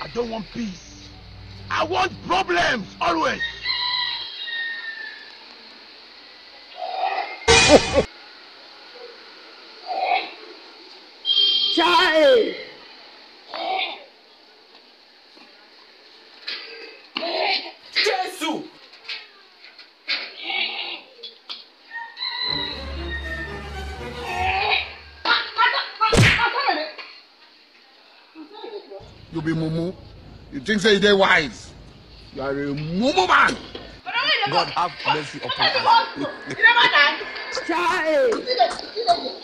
I don't want peace. I want problems always. Child. Jesus. You be mumu. You think say they wise? You are a mumu man. God have mercy upon us. Child.